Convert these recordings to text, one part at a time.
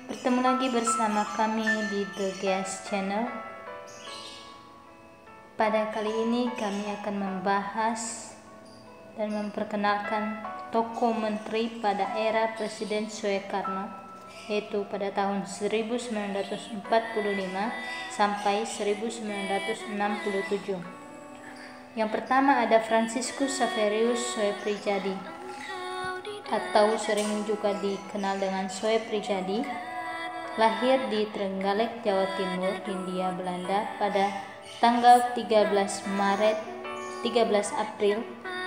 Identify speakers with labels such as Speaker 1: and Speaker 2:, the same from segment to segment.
Speaker 1: Bertemu lagi bersama kami di The Gas Channel. Pada kali ini kami akan membahas dan memperkenalkan tokoh menteri pada era Presiden Soekarno, yaitu pada tahun 1945 sampai 1967. Yang pertama ada Franciscus Xaverius Soeprijadi, atau sering juga dikenal dengan Soeprijadi. Lahir di Trenggalek, Jawa Timur, Hindia Belanda pada tanggal 13 April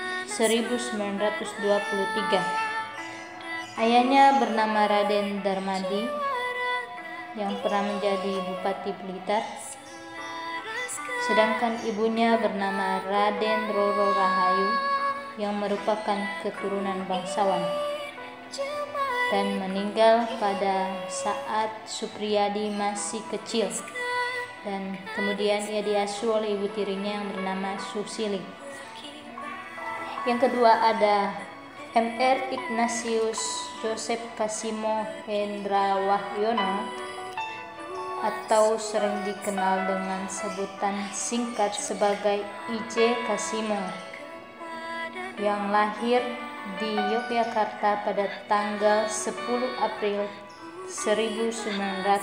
Speaker 1: 1923. Ayahnya bernama Raden Darmadi yang pernah menjadi Bupati Blitar, sedangkan ibunya bernama Raden Roro Rahayu yang merupakan keturunan bangsawan dan meninggal pada saat Supriyadi masih kecil, dan kemudian ia diasuh oleh ibu tirinya yang bernama Susili. Yang kedua ada Mr. Ignatius Joseph Kasimo Hendrawahyono, atau sering dikenal dengan sebutan singkat sebagai I.J. Kasimo, yang lahir di Yogyakarta pada tanggal 10 April 1900.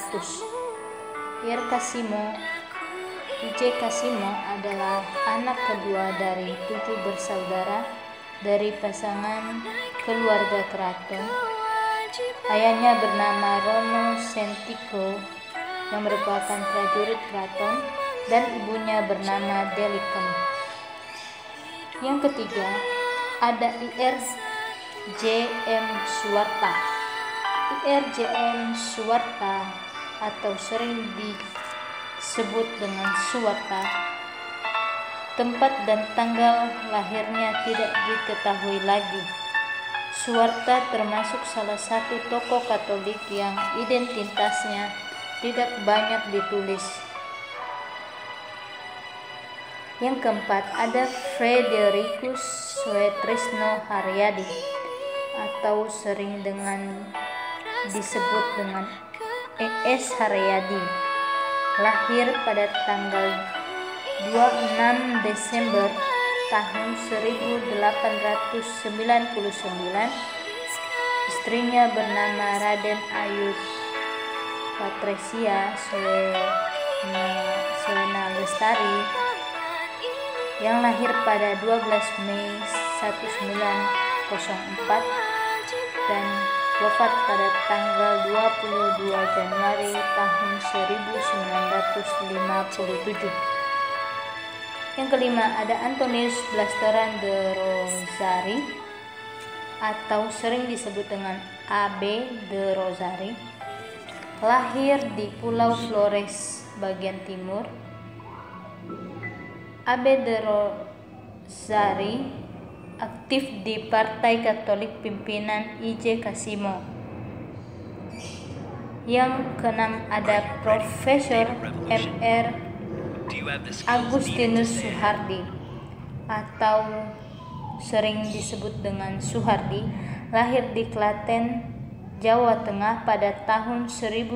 Speaker 1: I.J. Kasimo adalah anak kedua dari 7 bersaudara dari pasangan keluarga keraton. Ayahnya bernama Rono Sentiko yang merupakan prajurit keraton, dan ibunya bernama Delikem. Yang ketiga ada Ir.J.M. Suwarta. Ir.J.M. Suwarta atau sering disebut dengan Suwarta, tempat dan tanggal lahirnya tidak diketahui lagi. Suwarta termasuk salah satu tokoh Katolik yang identitasnya tidak banyak ditulis. Yang keempat ada Fredericus Suetrisno Haryadi, atau sering disebut dengan E.S. Haryadi. Lahir pada tanggal 26 Desember tahun 1899. Istrinya bernama Raden Ayu Patresia Soena Lestari, yang lahir pada 12 Mei 1904 dan wafat pada tanggal 22 Januari tahun 1957. Yang kelima ada Antonius Blasteran de Rosari, atau sering disebut dengan AB de Rosari. Lahir di Pulau Flores bagian timur. AB de Rosari aktif di Partai Katolik pimpinan I.J. Kasimo. Yang keenam ada Profesor Mr. Agustinus Suhardi, atau sering disebut dengan Suhardi. Lahir di Klaten, Jawa Tengah pada tahun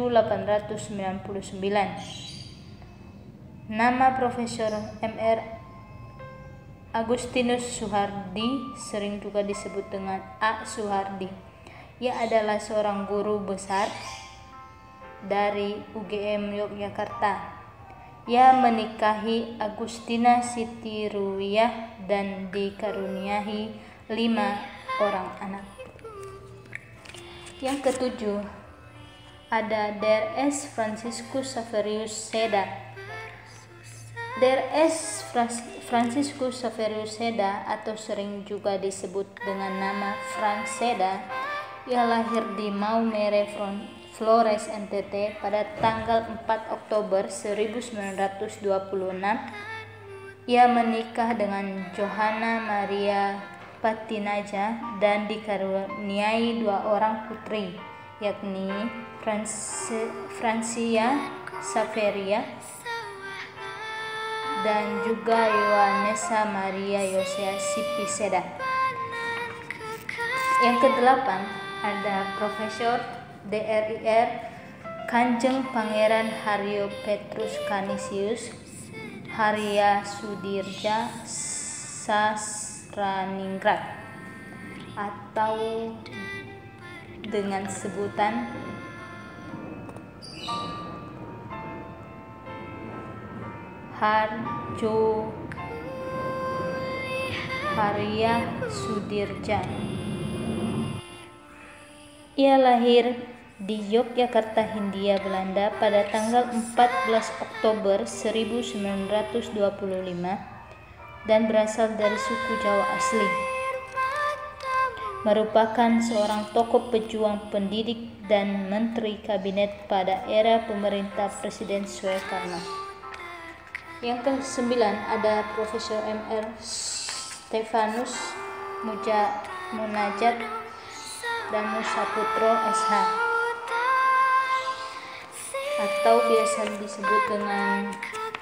Speaker 1: 1899. Nama Profesor Mr. Agustinus Suhardi sering juga disebut dengan A. Suhardi. Ia adalah seorang guru besar dari UGM Yogyakarta. Ia menikahi Agustina Siti Ruwiyah dan dikaruniai 5 orang anak. Yang ketujuh ada Dr.S. Franciscus Xaverius Seda. Dr.S. Franciscus Xaverius Seda, atau sering juga disebut dengan nama Frank Seda, ia lahir di Maumere, Flores, NTT pada tanggal 4 Oktober 1926. Ia menikah dengan Johanna Maria Patinaja dan dikaruniai 2 orang putri, yakni Francia Saveria dan juga Yohanesa Maria Yosea Sipi Seda. Yang kedelapan ada Profesor Dr. Kanjeng Pangeran Haryo Petrus Canisius Harya Sudirja Sasraningrat atau dengan sebutan Harjo Harya Sudirja. Ia lahir di Yogyakarta, Hindia Belanda pada tanggal 14 Oktober 1925 dan berasal dari suku Jawa asli. Merupakan seorang tokoh pejuang, pendidik, dan menteri kabinet pada era pemerintah Presiden Soekarno. Yang ke-9 ada Profesor Mr. Stefanus Munajat Danusaputro SH atau biasa disebut dengan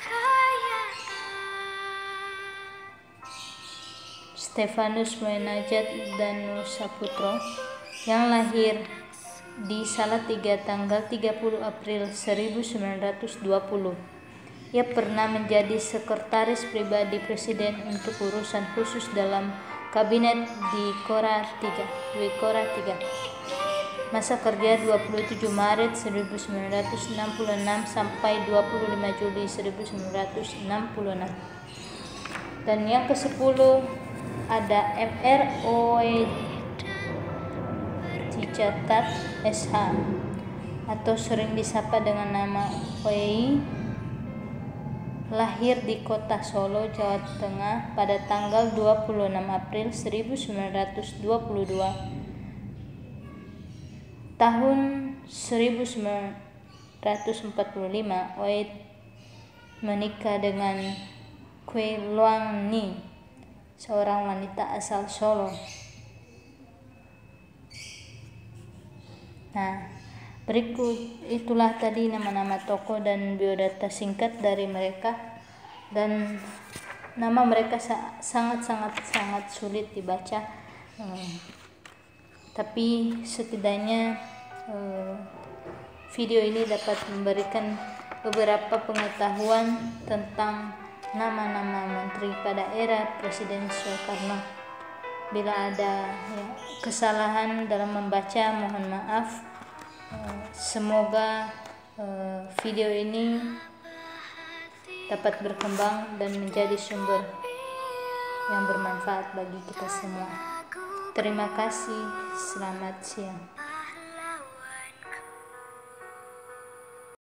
Speaker 1: Stefanus Munajat Danusaputro, yang lahir di Salatiga tanggal 30 April 1920. Ia pernah menjadi sekretaris pribadi Presiden untuk urusan khusus dalam Kabinet di Kora III. Masa kerja 27 Maret 1966 sampai 25 Juli 1966. Dan yang ke-10 ada Mr. Oe Cicatat SH atau sering disapa dengan nama Oei, lahir di kota Solo, Jawa Tengah pada tanggal 26 April 1922. Tahun 1945, Oei menikah dengan Kwe Loang Ni, seorang wanita asal Solo. Nah, berikut itulah tadi nama-nama tokoh dan biodata singkat dari mereka, dan nama mereka sangat sulit dibaca, tapi setidaknya video ini dapat memberikan beberapa pengetahuan tentang nama-nama menteri pada era Presiden Soekarno. Bila ada kesalahan dalam membaca, mohon maaf. Semoga video ini dapat berkembang dan menjadi sumber yang bermanfaat bagi kita semua. Terima kasih, selamat siang.